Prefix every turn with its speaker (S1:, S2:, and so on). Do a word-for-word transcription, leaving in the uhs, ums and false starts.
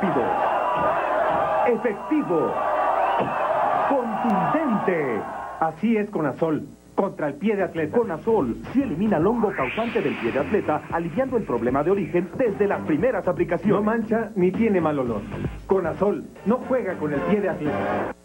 S1: rápido, efectivo, contundente. Así es Conazol, contra el pie de atleta. Conazol sí elimina el hongo causante del pie de atleta, aliviando el problema de origen desde las primeras aplicaciones. No mancha ni tiene mal olor. Conazol no juega con el pie de atleta.